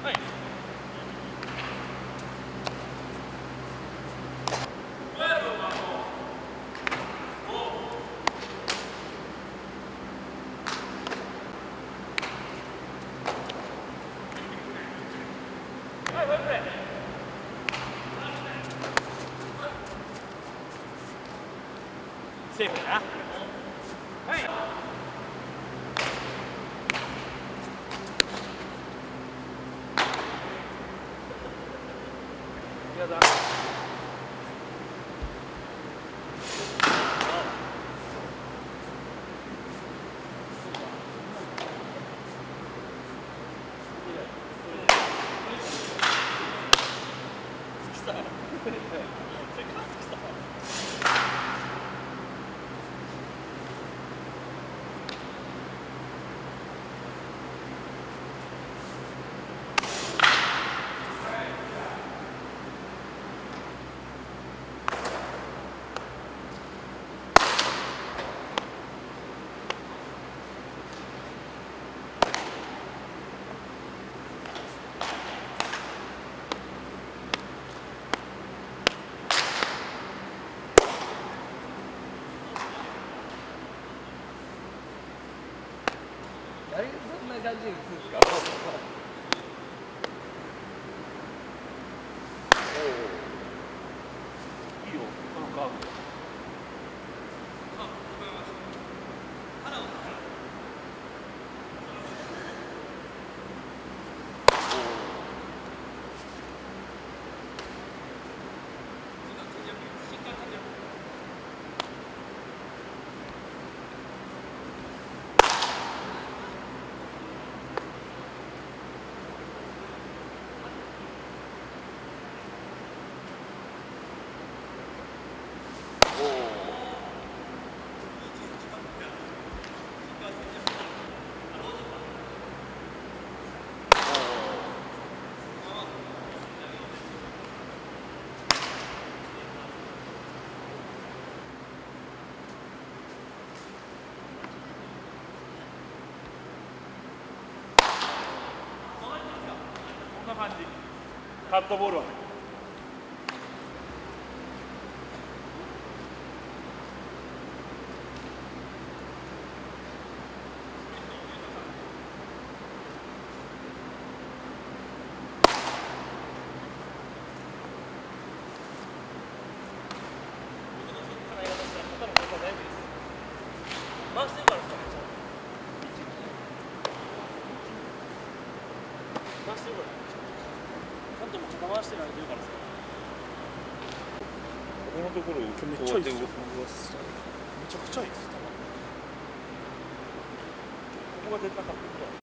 セーフだな。はい。やだ。 あれそんな感じで打つんですか？ いいよ、このカーブ。こんな感じ。カットボールはね。 回してるからですかね。回してるから。ちゃんとも肩回してないでるからですか。 このところをめっちゃいいっすよ。めちゃくちゃいいです。 ここが出たかった。